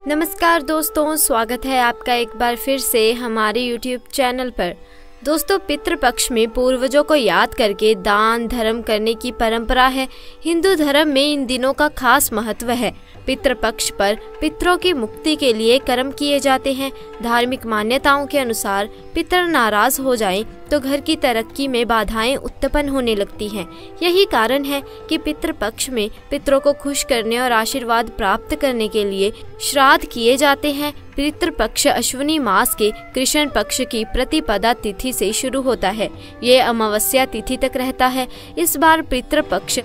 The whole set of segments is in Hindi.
नमस्कार दोस्तों, स्वागत है आपका एक बार फिर से हमारे YouTube चैनल पर। दोस्तों, पितृपक्ष में पूर्वजों को याद करके दान धर्म करने की परंपरा है। हिंदू धर्म में इन दिनों का खास महत्व है। पितृपक्ष पर पितरों की मुक्ति के लिए कर्म किए जाते हैं। धार्मिक मान्यताओं के अनुसार पितर नाराज हो जाएं तो घर की तरक्की में बाधाएं उत्पन्न होने लगती हैं। यही कारण है कि पितृपक्ष में पितरों को खुश करने और आशीर्वाद प्राप्त करने के लिए श्राद्ध किए जाते हैं। पितृपक्ष अश्विनी मास के कृष्ण पक्ष की प्रतिपदा तिथि से शुरू होता है। ये अमावस्या तिथि तक रहता है। इस बार पितृपक्ष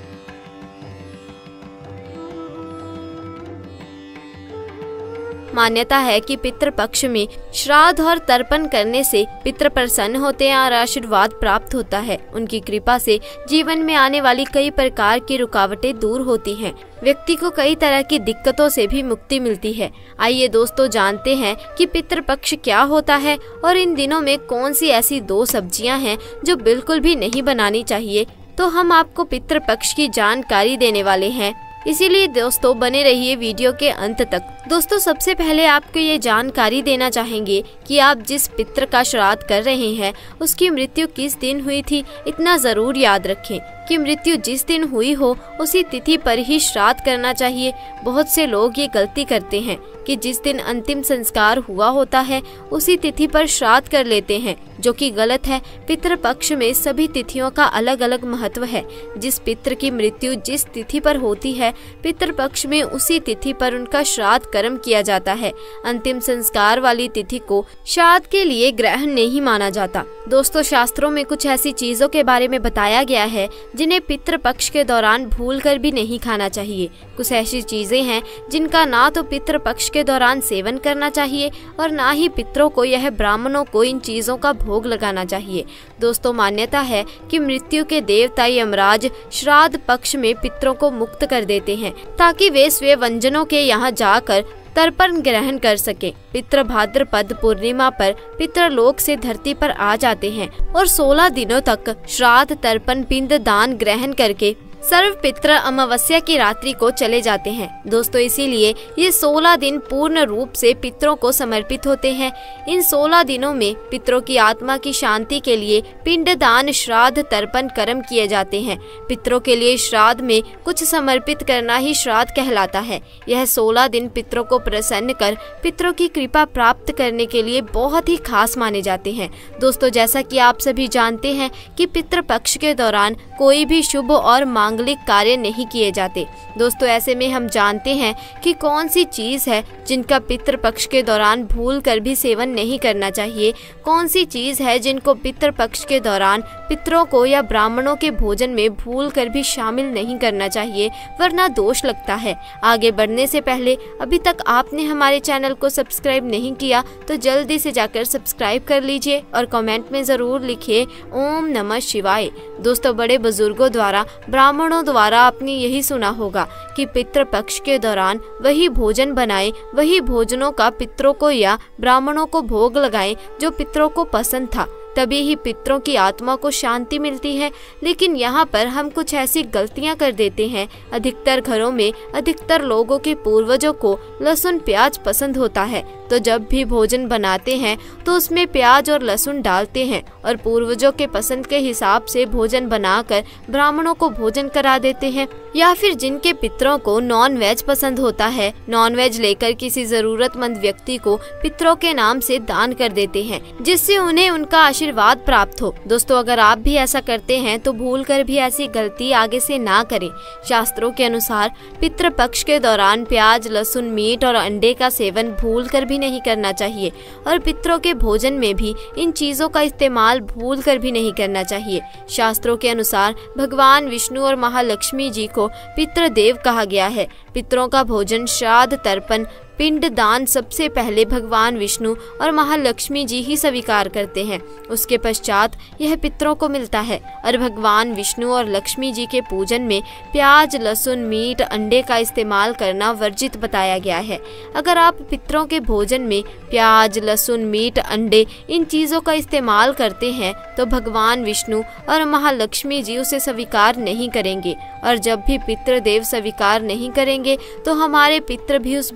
मान्यता है कि पितृपक्ष में श्राद्ध और तर्पण करने से पितृ प्रसन्न होते हैं और आशीर्वाद प्राप्त होता है। उनकी कृपा से जीवन में आने वाली कई प्रकार की रुकावटें दूर होती हैं। व्यक्ति को कई तरह की दिक्कतों से भी मुक्ति मिलती है। आइए दोस्तों, जानते हैं कि पितृपक्ष क्या होता है और इन दिनों में कौन सी ऐसी 2 सब्जियां हैं जो बिल्कुल भी नहीं बनानी चाहिए। तो हम आपको पितृपक्ष की जानकारी देने वाले हैं, इसीलिए दोस्तों बने रहिए वीडियो के अंत तक। दोस्तों, सबसे पहले आपको ये जानकारी देना चाहेंगे कि आप जिस पितृ का श्राद्ध कर रहे हैं उसकी मृत्यु किस दिन हुई थी। इतना जरूर याद रखें कि मृत्यु जिस दिन हुई हो उसी तिथि पर ही श्राद्ध करना चाहिए। बहुत से लोग ये गलती करते हैं कि जिस दिन अंतिम संस्कार हुआ होता है उसी तिथि पर श्राद्ध कर लेते हैं, जो कि गलत है। पितृपक्ष में सभी तिथियों का अलग अलग महत्व है। जिस पितृ की मृत्यु जिस तिथि पर होती है, पितृपक्ष में उसी तिथि पर उनका श्राद्ध कर्म किया जाता है। अंतिम संस्कार वाली तिथि को श्राद्ध के लिए ग्रहण नहीं माना जाता। दोस्तों, शास्त्रों में कुछ ऐसी चीजों के बारे में बताया गया है जिन्हें पितृपक्ष के दौरान भूलकर भी नहीं खाना चाहिए। कुछ ऐसी चीजें हैं जिनका ना तो पितृपक्ष के दौरान सेवन करना चाहिए और ना ही पितरों को यह ब्राह्मणों को इन चीजों का भोग लगाना चाहिए। दोस्तों, मान्यता है कि मृत्यु के देवता यमराज श्राद्ध पक्ष में पितरों को मुक्त कर देते हैं ताकि वे स्वयं व्यंजनों के यहाँ जाकर तर्पण ग्रहण कर सके। पितृ भाद्रपद पूर्णिमा पर पितृलोक से धरती पर आ जाते हैं और 16 दिनों तक श्राद्ध तर्पण पिंड दान ग्रहण करके सर्व पितृ अमावस्या की रात्रि को चले जाते हैं। दोस्तों, इसीलिए ये 16 दिन पूर्ण रूप से पितरों को समर्पित होते हैं। इन 16 दिनों में पितरों की आत्मा की शांति के लिए पिंडदान श्राद्ध तर्पण कर्म किए जाते हैं। पितरों के लिए श्राद्ध में कुछ समर्पित करना ही श्राद्ध कहलाता है। यह 16 दिन पितरों को प्रसन्न कर पितरों की कृपा प्राप्त करने के लिए बहुत ही खास माने जाते हैं। दोस्तों, जैसा कि आप सभी जानते हैं कि पितृपक्ष के दौरान कोई भी शुभ और मांगलिक कार्य नहीं किए जाते। दोस्तों, ऐसे में हम जानते हैं कि कौन सी चीज है जिनका पितृपक्ष के दौरान भूल कर भी सेवन नहीं करना चाहिए। कौन सी चीज है जिनको पितृपक्ष के दौरान पितरों को या ब्राह्मणों के भोजन में भूल कर भी शामिल नहीं करना चाहिए, वरना दोष लगता है। आगे बढ़ने से पहले अभी तक आपने हमारे चैनल को सब्सक्राइब नहीं किया तो जल्दी से जाकर सब्सक्राइब कर लीजिए और कमेंट में जरूर लिखिए ओम नमः शिवाय। दोस्तों, बड़े बुजुर्गों द्वारा ब्राह्मणों द्वारा आपने यही सुना होगा कि पितृपक्ष के दौरान वही भोजन बनाएं, वही भोजनों का पितरों को या ब्राह्मणों को भोग लगाएं जो पितरों को पसंद था, तभी ही पितरों की आत्मा को शांति मिलती है। लेकिन यहाँ पर हम कुछ ऐसी गलतियाँ कर देते हैं। अधिकतर घरों में अधिकतर लोगों के पूर्वजों को लहसुन प्याज पसंद होता है, तो जब भी भोजन बनाते हैं तो उसमें प्याज और लहसुन डालते हैं और पूर्वजों के पसंद के हिसाब से भोजन बनाकर ब्राह्मणों को भोजन करा देते हैं। या फिर जिनके पितरों को नॉन वेज पसंद होता है, नॉन वेज लेकर किसी जरूरतमंद व्यक्ति को पितरों के नाम से दान कर देते हैं, जिससे उन्हें उनका आशीर्वाद प्राप्त हो। दोस्तों, अगर आप भी ऐसा करते हैं तो भूल कर भी ऐसी गलती आगे से ना करें। शास्त्रों के अनुसार पितृपक्ष के दौरान प्याज, लहसुन, मीट और अंडे का सेवन भूल कर भी नहीं करना चाहिए और पितरों के भोजन में भी इन चीजों का इस्तेमाल भूल कर भी नहीं करना चाहिए। शास्त्रों के अनुसार भगवान विष्णु और महालक्ष्मी जी को पितृदेव कहा गया है। पितरों का भोजन, श्राद्ध, तर्पण, पिंड दान सबसे पहले भगवान विष्णु और महालक्ष्मी जी ही स्वीकार करते हैं। उसके पश्चात यह पितरों को मिलता है और भगवान विष्णु और लक्ष्मी जी के पूजन में प्याज, लहसुन, मीट, अंडे का इस्तेमाल करना वर्जित बताया गया है। अगर आप पितरों के भोजन में प्याज, लहसुन, मीट, अंडे इन चीजों का इस्तेमाल करते हैं तो भगवान विष्णु और महालक्ष्मी जी उसे स्वीकार नहीं करेंगे और जब भी पितृदेव स्वीकार नहीं करेंगे तो हमारे पितृ भी उस भोजन को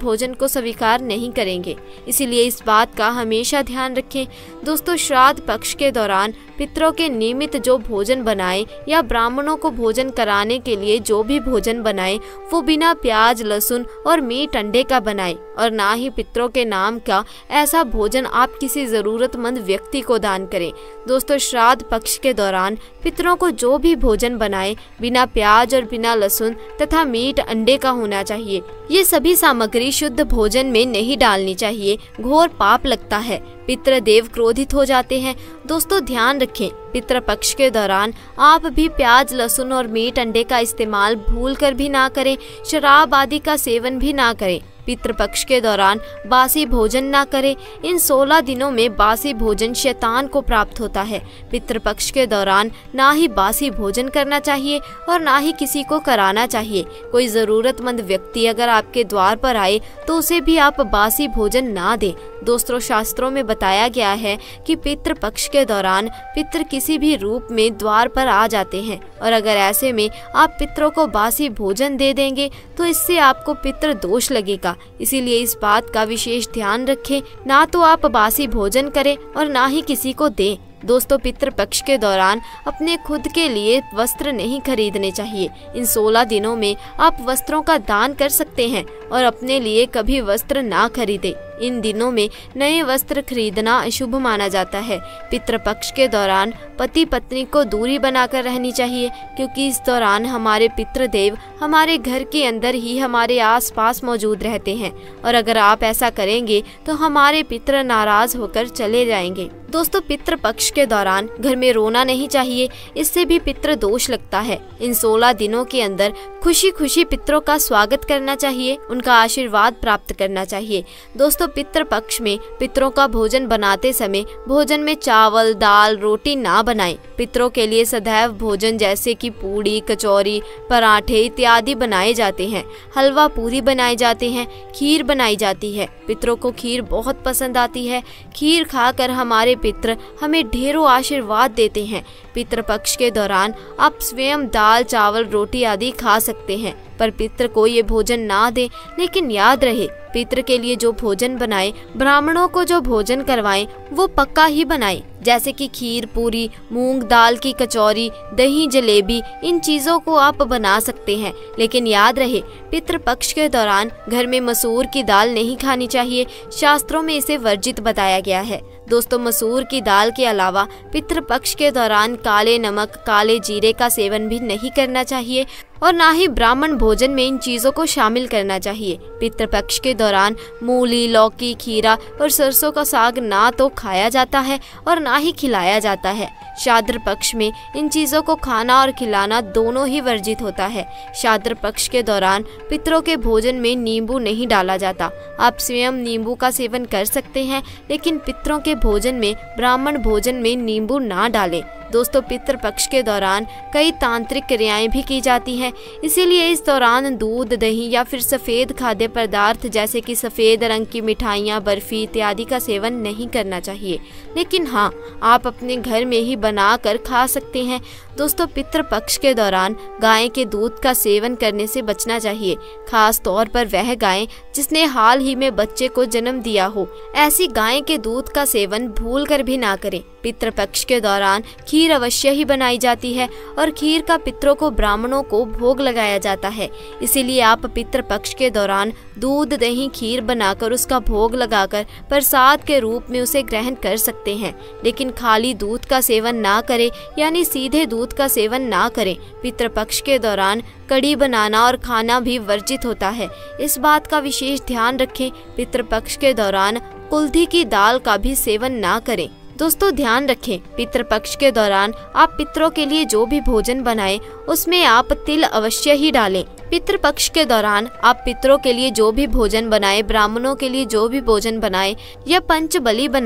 उसको स्वीकार नहीं करेंगे। इसीलिए इस बात का हमेशा ध्यान रखें। दोस्तों, श्राद्ध पक्ष के दौरान पितरों के निमित्त जो भोजन बनाए या ब्राह्मणों को भोजन कराने के लिए जो भी भोजन बनाए वो बिना प्याज, लहसुन और मीट अंडे का बनाए, और ना ही पितरों के नाम का ऐसा भोजन आप किसी जरूरतमंद व्यक्ति को दान करें। दोस्तों, श्राद्ध पक्ष के दौरान पितरों को जो भी भोजन बनाए बिना प्याज और बिना लहसुन तथा मीट अंडे का होना चाहिए। ये सभी सामग्री शुद्ध भोजन में नहीं डालनी चाहिए, घोर पाप लगता है। पितृदेव क्रोधित हो जाते हैं। दोस्तों, ध्यान रखें, पितृपक्ष के दौरान आप भी प्याज, लहसुन और मीट अंडे का इस्तेमाल भूलकर भी ना करें। शराब आदि का सेवन भी ना करें। पितृपक्ष के दौरान बासी भोजन ना करें। इन 16 दिनों में बासी भोजन शैतान को प्राप्त होता है। पितृपक्ष के दौरान ना ही बासी भोजन करना चाहिए और ना ही किसी को कराना चाहिए। कोई जरूरतमंद व्यक्ति अगर आपके द्वार पर आए तो उसे भी आप बासी भोजन ना दें। दोस्तों, शास्त्रों में बताया गया है कि पितृपक्ष के दौरान पितृ किसी भी रूप में द्वार पर आ जाते हैं, और अगर ऐसे में आप पितरों को बासी भोजन दे देंगे तो इससे आपको पितृ दोष लगेगा। इसीलिए इस बात का विशेष ध्यान रखें, ना तो आप बासी भोजन करें और ना ही किसी को दें। दोस्तों, पितृपक्ष के दौरान अपने खुद के लिए वस्त्र नहीं खरीदने चाहिए। इन 16 दिनों में आप वस्त्रों का दान कर सकते हैं और अपने लिए कभी वस्त्र ना खरीदें। इन दिनों में नए वस्त्र खरीदना अशुभ माना जाता है। पितृपक्ष के दौरान पति पत्नी को दूरी बनाकर रहनी चाहिए, क्योंकि इस दौरान हमारे पितृदेव हमारे घर के अंदर ही हमारे आसपास मौजूद रहते हैं, और अगर आप ऐसा करेंगे तो हमारे पितृ नाराज होकर चले जाएंगे। दोस्तों, पितृपक्ष के दौरान घर में रोना नहीं चाहिए, इससे भी पितृ दोष लगता है। इन 16 दिनों के अंदर खुशी खुशी पितरों का स्वागत करना चाहिए, उनका आशीर्वाद प्राप्त करना चाहिए। दोस्तों, पितृपक्ष में पितरों का भोजन बनाते समय भोजन में चावल, दाल, रोटी ना बनाएं। पितरों के लिए सदैव भोजन जैसे कि पूड़ी, कचौरी, पराठे इत्यादि बनाए जाते हैं। हलवा पूरी बनाए जाते हैं, खीर बनाई जाती है। पितरों को खीर बहुत पसंद आती है। खीर खाकर हमारे पितृ हमें ढेरों आशीर्वाद देते हैं। पितृपक्ष के दौरान आप स्वयं दाल, चावल, रोटी आदि खा सकते हैं, पर पितृ को ये भोजन ना दें। लेकिन याद रहे, पितृ के लिए जो भोजन बनाए, ब्राह्मणों को जो भोजन करवाएं, वो पक्का ही बनाएं। जैसे कि खीर, पूरी, मूंग दाल की कचौरी, दही, जलेबी, इन चीजों को आप बना सकते हैं। लेकिन याद रहे, पितृपक्ष के दौरान घर में मसूर की दाल नहीं खानी चाहिए। शास्त्रों में इसे वर्जित बताया गया है। दोस्तों, मसूर की दाल के अलावा पितृपक्ष के दौरान काले नमक, काले जीरे का सेवन भी नहीं करना चाहिए, और ना ही ब्राह्मण भोजन में इन चीजों को शामिल करना चाहिए। पितृपक्ष के दौरान मूली, लौकी, खीरा और सरसों का साग ना तो खाया जाता है और ना ही खिलाया जाता है। श्राद्ध पक्ष में इन चीजों को खाना और खिलाना दोनों ही वर्जित होता है। श्राद्ध पक्ष के दौरान पितरों के भोजन में नींबू नहीं डाला जाता। आप स्वयं नींबू का सेवन कर सकते हैं, लेकिन पितरों के भोजन में, ब्राह्मण भोजन में नींबू ना डालें। दोस्तों, पितृपक्ष के दौरान कई तांत्रिक क्रियाएं भी की जाती हैं, इसीलिए इस दौरान दूध, दही या फिर सफ़ेद खाद्य पदार्थ जैसे कि सफ़ेद रंग की मिठाइयाँ, बर्फी इत्यादि का सेवन नहीं करना चाहिए। लेकिन हाँ, आप अपने घर में ही बनाकर खा सकते हैं। दोस्तों, पितृपक्ष के दौरान गाय के दूध का सेवन करने से बचना चाहिए, खास तौर पर वह गाय जिसने हाल ही में बच्चे को जन्म दिया हो। ऐसी गाय के दूध का सेवन भूल कर भी ना करें। पितृपक्ष के दौरान खीर अवश्य ही बनाई जाती है, और खीर का पितरों को, ब्राह्मणों को भोग लगाया जाता है। इसीलिए आप पितृपक्ष के दौरान दूध, दही, खीर बनाकर उसका भोग लगाकर प्रसाद के रूप में उसे ग्रहण कर सकते हैं। लेकिन खाली दूध का सेवन ना करें, यानी सीधे दूध का सेवन ना करें। पितृपक्ष के दौरान कड़ी बनाना और खाना भी वर्जित होता है, इस बात का विशेष ध्यान रखें। पितृपक्ष के दौरान कुल्थी की दाल का भी सेवन ना करें। दोस्तों, ध्यान रखें, पितृपक्ष के दौरान आप पितरों के लिए जो भी भोजन बनाएं उसमें आप तिल अवश्य ही डालें। पितृपक्ष के दौरान आप पितरों के लिए जो भी भोजन बनाएं, ब्राह्मणों के लिए जो भी भोजन बनाएं या पंच बलि बनाएं,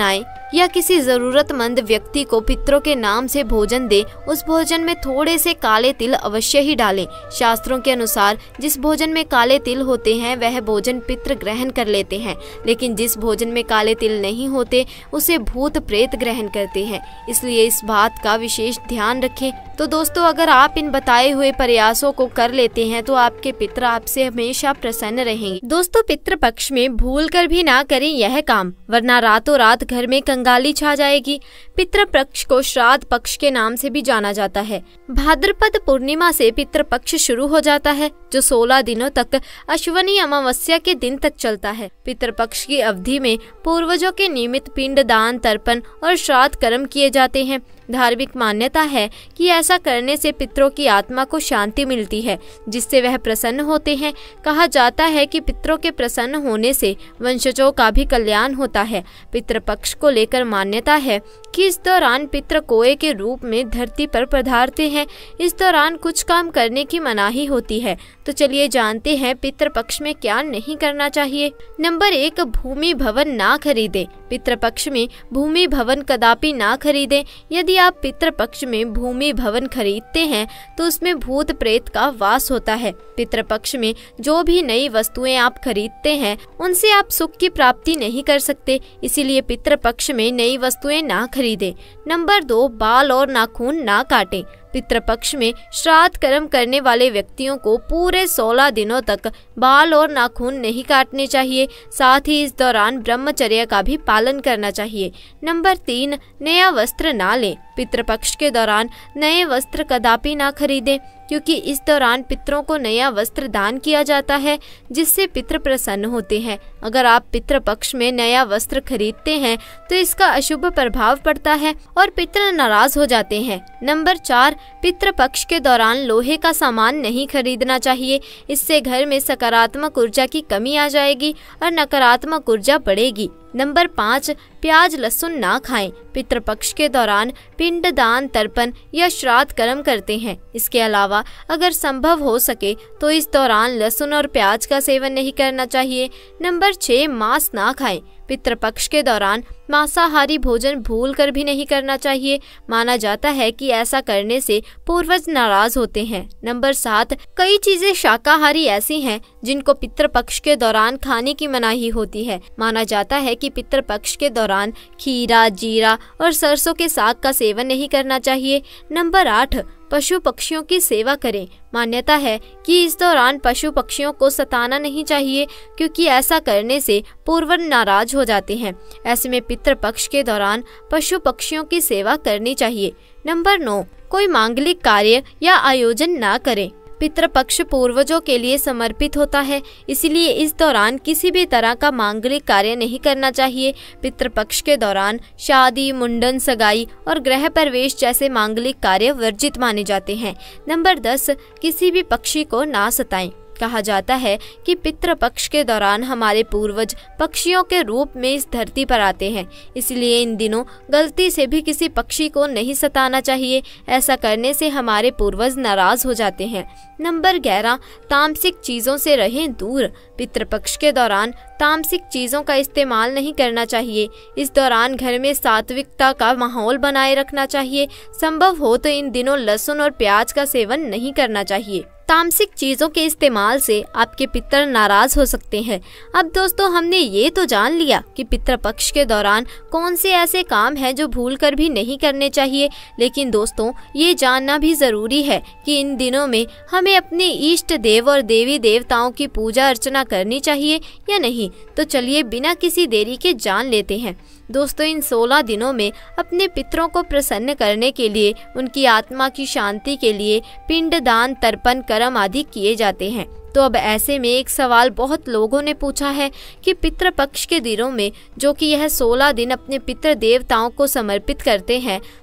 या किसी जरूरतमंद व्यक्ति को पितरों के नाम से भोजन दे, उस भोजन में थोड़े से काले तिल अवश्य ही डालें। शास्त्रों के अनुसार जिस भोजन में काले तिल होते हैं वह भोजन पितृ ग्रहण कर लेते हैं, लेकिन जिस भोजन में काले तिल नहीं होते उसे भूत प्रेत ग्रहण करते हैं, इसलिए इस बात का विशेष ध्यान रखें। तो दोस्तों, अगर आप इन बताए हुए प्रयासों को कर लेते हैं तो आपके पितृ आपसे हमेशा प्रसन्न रहेंगे। दोस्तों, पितृ पक्ष में भूल कर भी ना करें यह काम, वरना रातों रात घर में कंगाली छा जाएगी। पितृ पक्ष को श्राद्ध पक्ष के नाम से भी जाना जाता है। भाद्रपद पूर्णिमा से पितृ पक्ष शुरू हो जाता है, जो 16 दिनों तक अश्विनी अमावस्या के दिन तक चलता है। पितृ पक्ष की अवधि में पूर्वजों के निमित्त पिंड दान, तर्पण और श्राद्ध कर्म किए जाते हैं। धार्मिक मान्यता है कि ऐसा करने से पितरों की आत्मा को शांति मिलती है, जिससे वह प्रसन्न होते हैं। कहा जाता है कि पितरों के प्रसन्न होने से वंशजों का भी कल्याण होता है। पितृपक्ष को लेकर मान्यता है कि इस दौरान पितृ कोए के रूप में धरती पर पधारते हैं। इस दौरान कुछ काम करने की मनाही होती है। तो चलिए जानते हैं पितृपक्ष में क्या नहीं करना चाहिए। नंबर 1, भूमि भवन ना खरीदे। पितृपक्ष में भूमि भवन कदापि ना खरीदे। यदि आप पितृपक्ष में भूमि भवन खरीदते हैं तो उसमें भूत प्रेत का वास होता है। पितृपक्ष में जो भी नई वस्तुएं आप खरीदते हैं उनसे आप सुख की प्राप्ति नहीं कर सकते, इसीलिए पितृपक्ष में नई वस्तुएं ना खरीदें। नंबर 2, बाल और नाखून ना काटें। पितृपक्ष में श्राद्ध कर्म करने वाले व्यक्तियों को पूरे 16 दिनों तक बाल और नाखून नहीं काटने चाहिए। साथ ही इस दौरान ब्रह्मचर्य का भी पालन करना चाहिए। नंबर 3, नया वस्त्र ना लें। पितृपक्ष के दौरान नए वस्त्र कदापि ना खरीदें, क्योंकि इस दौरान पितरों को नया वस्त्र दान किया जाता है, जिससे पितृ प्रसन्न होते हैं। अगर आप पितृपक्ष में नया वस्त्र खरीदते हैं तो इसका अशुभ प्रभाव पड़ता है और पितृ नाराज हो जाते हैं। नंबर 4, पितृपक्ष के दौरान लोहे का सामान नहीं खरीदना चाहिए। इससे घर में सकारात्मक ऊर्जा की कमी आ जाएगी और नकारात्मक ऊर्जा बढ़ेगी। नंबर 5, प्याज लहसुन ना खाएं। पितृपक्ष के दौरान पिंड दान, तर्पण या श्राद्ध कर्म करते हैं। इसके अलावा अगर संभव हो सके तो इस दौरान लहसुन और प्याज का सेवन नहीं करना चाहिए। नंबर 6, मांस ना खाएं। पितृपक्ष के दौरान मांसाहारी भोजन भूल कर भी नहीं करना चाहिए। माना जाता है कि ऐसा करने से पूर्वज नाराज होते हैं। नंबर 7, कई चीजें शाकाहारी ऐसी हैं जिनको पितृपक्ष के दौरान खाने की मनाही होती है। माना जाता है कि पितृपक्ष के दौरान खीरा, जीरा और सरसों के साग का सेवन नहीं करना चाहिए। नंबर 8, पशु पक्षियों की सेवा करें। मान्यता है कि इस दौरान पशु पक्षियों को सताना नहीं चाहिए, क्योंकि ऐसा करने से पूर्वज नाराज हो जाते हैं। ऐसे में पितृपक्ष के दौरान पशु पक्षियों की सेवा करनी चाहिए। नंबर 9, कोई मांगलिक कार्य या आयोजन ना करें। पितृपक्ष पूर्वजों के लिए समर्पित होता है, इसलिए इस दौरान किसी भी तरह का मांगलिक कार्य नहीं करना चाहिए। पितृपक्ष के दौरान शादी, मुंडन, सगाई और गृह प्रवेश जैसे मांगलिक कार्य वर्जित माने जाते हैं। नंबर 10, किसी भी पक्षी को ना सताएं। कहा जाता है कि पितृपक्ष के दौरान हमारे पूर्वज पक्षियों के रूप में इस धरती पर आते हैं, इसलिए इन दिनों गलती से भी किसी पक्षी को नहीं सताना चाहिए। ऐसा करने से हमारे पूर्वज नाराज हो जाते हैं। नंबर 11, तामसिक चीजों से रहें दूर। पितृपक्ष के दौरान तामसिक चीजों का इस्तेमाल नहीं करना चाहिए। इस दौरान घर में सात्विकता का माहौल बनाए रखना चाहिए। संभव हो तो इन दिनों लहसुन और प्याज का सेवन नहीं करना चाहिए। तामसिक चीजों के इस्तेमाल से आपके पितर नाराज हो सकते हैं। अब दोस्तों, हमने ये तो जान लिया कि पितृपक्ष के दौरान कौन से ऐसे काम हैं जो भूल कर भी नहीं करने चाहिए, लेकिन दोस्तों ये जानना भी जरूरी है कि इन दिनों में हमें अपने इष्ट देव और देवी देवताओं की पूजा अर्चना करनी चाहिए या नहीं। तो चलिए बिना किसी देरी के जान लेते हैं। दोस्तों, इन 16 दिनों में अपने पितरों को प्रसन्न करने के लिए, उनकी आत्मा की शांति के लिए पिंड दान, तर्पण, कर्म आदि किए जाते हैं। तो अब ऐसे में एक सवाल बहुत लोगों ने पूछा है कि पितृपक्ष के दिनों में, जो कि यह 16 दिन अपने पितृ देवताओं को समर्पित करते हैं,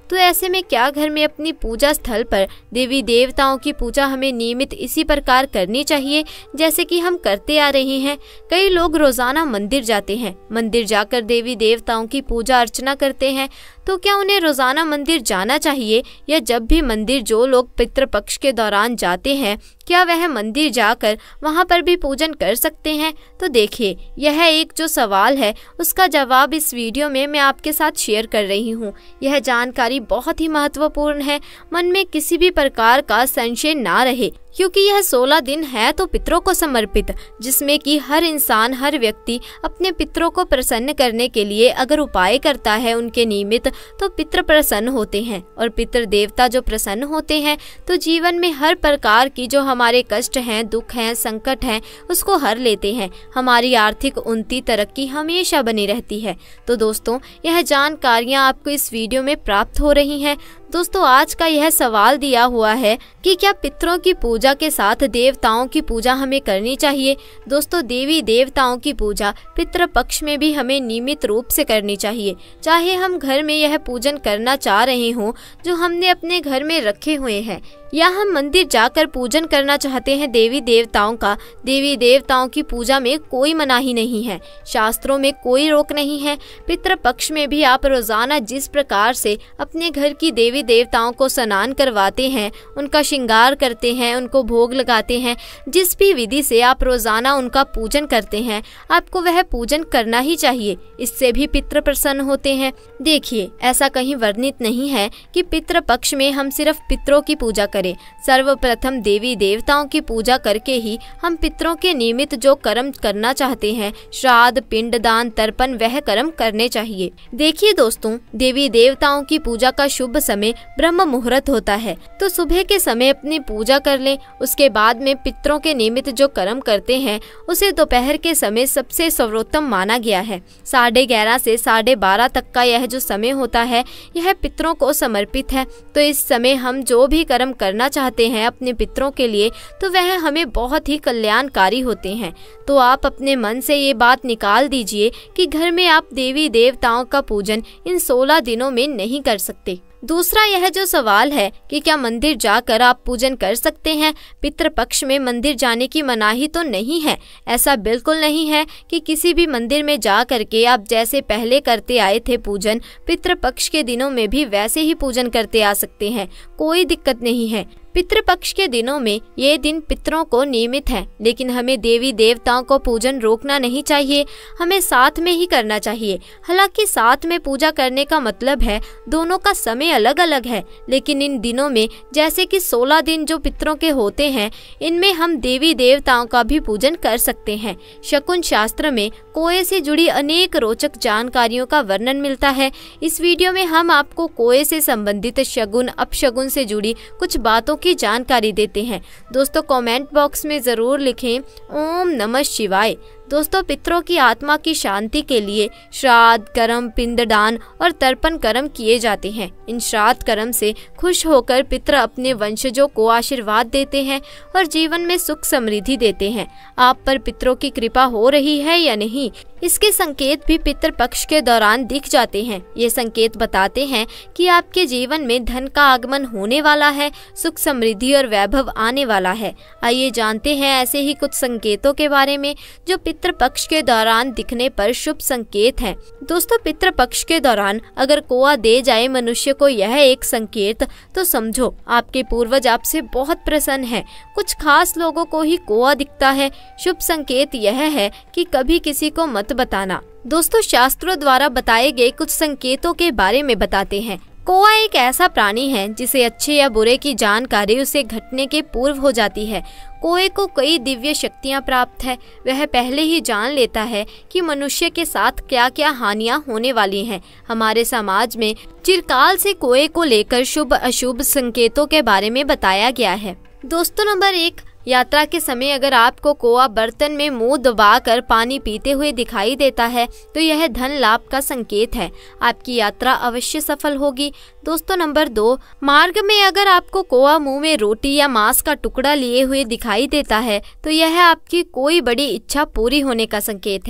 तो ऐसे में क्या घर में अपनी पूजा स्थल पर देवी देवताओं की पूजा हमें नियमित इसी प्रकार करनी चाहिए जैसे कि हम करते आ रहे हैं। कई लोग रोजाना मंदिर जाते हैं, मंदिर जाकर देवी देवताओं की पूजा अर्चना करते हैं। तो क्या उन्हें रोजाना मंदिर जाना चाहिए, या जब भी मंदिर जो लोग पितृपक्ष के दौरान जाते हैं क्या वह मंदिर जाकर वहां पर भी पूजन कर सकते हैं? तो देखिए, यह एक जो सवाल है उसका जवाब इस वीडियो में मैं आपके साथ शेयर कर रही हूँ। यह जानकारी बहुत ही महत्वपूर्ण है, मन में किसी भी प्रकार का संशय ना रहे, क्योंकि यह 16 दिन है तो पितरों को समर्पित, जिसमें कि हर इंसान, हर व्यक्ति अपने पितरों को प्रसन्न करने के लिए अगर उपाय करता है उनके निमित्त, तो पितर प्रसन्न होते हैं। और पितर देवता जो प्रसन्न होते हैं तो जीवन में हर प्रकार की जो हमारे कष्ट हैं, दुख हैं, संकट हैं, उसको हर लेते हैं। हमारी आर्थिक उन्नति, तरक्की हमेशा बनी रहती है। तो दोस्तों, यह जानकारियाँ आपको इस वीडियो में प्राप्त हो रही हैं। दोस्तों, आज का यह सवाल दिया हुआ है कि क्या पितरों की पूजा के साथ देवताओं की पूजा हमें करनी चाहिए? दोस्तों, देवी देवताओं की पूजा पितृ पक्ष में भी हमें नियमित रूप से करनी चाहिए। चाहे हम घर में यह पूजन करना चाह रहे हों जो हमने अपने घर में रखे हुए हैं, या हम मंदिर जाकर पूजन करना चाहते हैं देवी देवताओं का, देवी देवताओं की पूजा में कोई मनाही नहीं है, शास्त्रों में कोई रोक नहीं है। पितृ पक्ष में भी आप रोजाना जिस प्रकार से अपने घर की देवी देवताओं को स्नान करवाते हैं, उनका श्रृंगार करते हैं, उनको भोग लगाते हैं, जिस भी विधि से आप रोजाना उनका पूजन करते हैं, आपको वह पूजन करना ही चाहिए। इससे भी पितृ प्रसन्न होते हैं। देखिए, ऐसा कहीं वर्णित नहीं है कि पितृ पक्ष में हम सिर्फ पितरों की पूजा करें। सर्वप्रथम देवी देवताओं की पूजा करके ही हम पितरों के निमित्त जो कर्म करना चाहते हैं, श्राद्ध, पिंड दान, तर्पण, वह कर्म करने चाहिए। देखिए दोस्तों, देवी देवताओं की पूजा का शुभ समय ब्रह्म मुहूर्त होता है, तो सुबह के समय अपनी पूजा कर लें। उसके बाद में पितरों के निमित्त जो कर्म करते हैं उसे दोपहर के समय सबसे सर्वोत्तम माना गया है। 11:30 से 12:30 तक का यह जो समय होता है यह पितरों को समर्पित है। तो इस समय हम जो भी कर्म करना चाहते हैं अपने पितरों के लिए, तो वह हमें बहुत ही कल्याणकारी होते हैं। तो आप अपने मन से ये बात निकाल दीजिए कि घर में आप देवी देवताओं का पूजन इन 16 दिनों में नहीं कर सकते। दूसरा यह जो सवाल है कि क्या मंदिर जाकर आप पूजन कर सकते हैं? पितृपक्ष में मंदिर जाने की मनाही तो नहीं है। ऐसा बिल्कुल नहीं है कि किसी भी मंदिर में जा करके आप जैसे पहले करते आए थे पूजन, पितृपक्ष के दिनों में भी वैसे ही पूजन करते आ सकते हैं, कोई दिक्कत नहीं है। पितृपक्ष के दिनों में ये दिन पितरों को नियमित है, लेकिन हमें देवी देवताओं को पूजन रोकना नहीं चाहिए, हमें साथ में ही करना चाहिए। हालांकि साथ में पूजा करने का मतलब है दोनों का समय अलग अलग है, लेकिन इन दिनों में जैसे कि 16 दिन जो पितरों के होते हैं, इनमें हम देवी देवताओं का भी पूजन कर सकते हैं। शकुन शास्त्र में कोए से जुड़ी अनेक रोचक जानकारियों का वर्णन मिलता है। इस वीडियो में हम आपको कोए से संबंधित शगुन, अपशगुन से जुड़ी कुछ बातों की जानकारी देते हैं। दोस्तों, कमेंट बॉक्स में जरूर लिखें ओम नमः शिवाय। दोस्तों, पितरों की आत्मा की शांति के लिए श्राद्ध कर्म, पिंडदान और तर्पण कर्म किए जाते हैं। इन श्राद्ध कर्म से खुश होकर पितर अपने वंशजों को आशीर्वाद देते हैं और जीवन में सुख समृद्धि देते हैं। आप पर पितरों की कृपा हो रही है या नहीं, इसके संकेत भी पितृ पक्ष के दौरान दिख जाते हैं। ये संकेत बताते हैं कि आपके जीवन में धन का आगमन होने वाला है, सुख समृद्धि और वैभव आने वाला है। आइए जानते हैं ऐसे ही कुछ संकेतों के बारे में जो पितृ पक्ष के दौरान दिखने पर शुभ संकेत हैं। दोस्तों, पितृ पक्ष के दौरान अगर कोआ दे जाए मनुष्य को यह एक संकेत, तो समझो आपके पूर्वज आपसे बहुत प्रसन्न हैं। कुछ खास लोगों को ही कोआ दिखता है। शुभ संकेत यह है कि कभी किसी को मत बताना। दोस्तों, शास्त्रों द्वारा बताए गए कुछ संकेतों के बारे में बताते हैं। कोआ एक ऐसा प्राणी है जिसे अच्छे या बुरे की जानकारी उसे घटने के पूर्व हो जाती है। कोए को कई दिव्य शक्तियां प्राप्त है। वह पहले ही जान लेता है कि मनुष्य के साथ क्या क्या हानियां होने वाली हैं। हमारे समाज में चिरकाल से कोए को लेकर शुभ अशुभ संकेतों के बारे में बताया गया है। दोस्तों, नंबर 1, यात्रा के समय अगर आपको कोआ बर्तन में मुंह दबाकर पानी पीते हुए दिखाई देता है तो यह धन लाभ का संकेत है। आपकी यात्रा अवश्य सफल होगी। दोस्तों, नंबर 2, मार्ग में अगर आपको कोआ मुंह में रोटी या मांस का टुकड़ा लिए हुए दिखाई देता है तो यह आपकी कोई बड़ी इच्छा पूरी होने का संकेत है।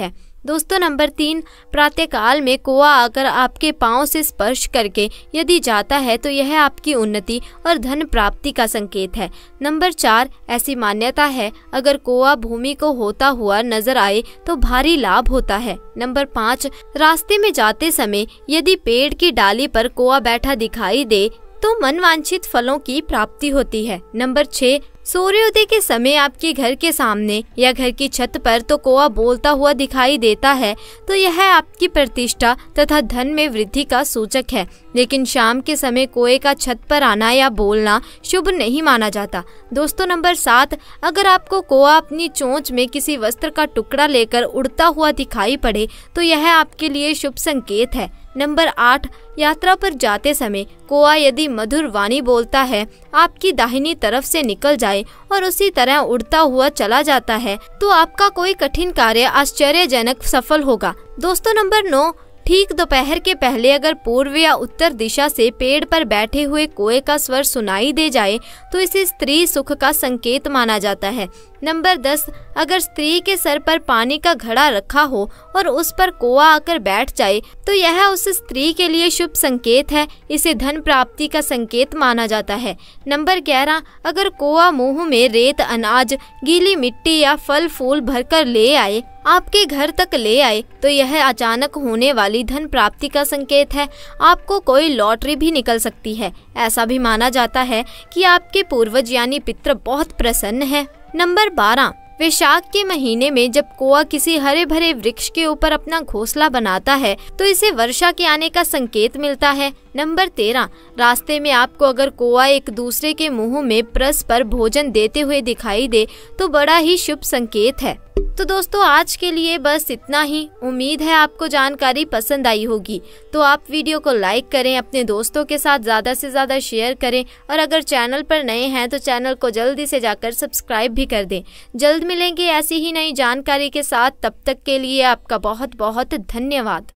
दोस्तों नंबर 3, प्रातःकाल में कौआ आकर आपके पाँव से स्पर्श करके यदि जाता है तो यह आपकी उन्नति और धन प्राप्ति का संकेत है। नंबर 4, ऐसी मान्यता है अगर कौआ भूमि को होता हुआ नजर आए तो भारी लाभ होता है। नंबर 5, रास्ते में जाते समय यदि पेड़ की डाली पर कौआ बैठा दिखाई दे तो मनवांछित फलों की प्राप्ति होती है। नंबर 6, सूर्योदय के समय आपके घर के सामने या घर की छत पर तो कौआ बोलता हुआ दिखाई देता है तो यह आपकी प्रतिष्ठा तथा धन में वृद्धि का सूचक है। लेकिन शाम के समय कौए का छत पर आना या बोलना शुभ नहीं माना जाता। दोस्तों नंबर 7, अगर आपको कौआ अपनी चोंच में किसी वस्त्र का टुकड़ा लेकर उड़ता हुआ दिखाई पड़े तो यह आपके लिए शुभ संकेत है। नंबर 8, यात्रा पर जाते समय कौआ यदि मधुर वाणी बोलता है, आपकी दाहिनी तरफ से निकल जाए और उसी तरह उड़ता हुआ चला जाता है तो आपका कोई कठिन कार्य आश्चर्यजनक सफल होगा। दोस्तों नंबर 9, ठीक दोपहर के पहले अगर पूर्व या उत्तर दिशा से पेड़ पर बैठे हुए कौए का स्वर सुनाई दे जाए तो इसे स्त्री सुख का संकेत माना जाता है। नंबर 10, अगर स्त्री के सर पर पानी का घड़ा रखा हो और उस पर कौआ आकर बैठ जाए तो यह उस स्त्री के लिए शुभ संकेत है। इसे धन प्राप्ति का संकेत माना जाता है। नंबर 11, अगर कौआ मुंह में रेत, अनाज, गीली मिट्टी या फल फूल भरकर ले आए, आपके घर तक ले आए तो यह अचानक होने वाली धन प्राप्ति का संकेत है। आपको कोई लॉटरी भी निकल सकती है। ऐसा भी माना जाता है कि आपके पूर्वज यानी पितृ बहुत प्रसन्न है। नंबर 12, वैशाख के महीने में जब कौआ किसी हरे भरे वृक्ष के ऊपर अपना घोंसला बनाता है तो इसे वर्षा के आने का संकेत मिलता है। नंबर 13, रास्ते में आपको अगर कौआ एक दूसरे के मुंह में परस्पर भोजन देते हुए दिखाई दे तो बड़ा ही शुभ संकेत है। तो दोस्तों आज के लिए बस इतना ही। उम्मीद है आपको जानकारी पसंद आई होगी। तो आप वीडियो को लाइक करें, अपने दोस्तों के साथ ज़्यादा से ज़्यादा शेयर करें और अगर चैनल पर नए हैं तो चैनल को जल्दी से जाकर सब्सक्राइब भी कर दें। जल्द मिलेंगे ऐसी ही नई जानकारी के साथ। तब तक के लिए आपका बहुत बहुत धन्यवाद।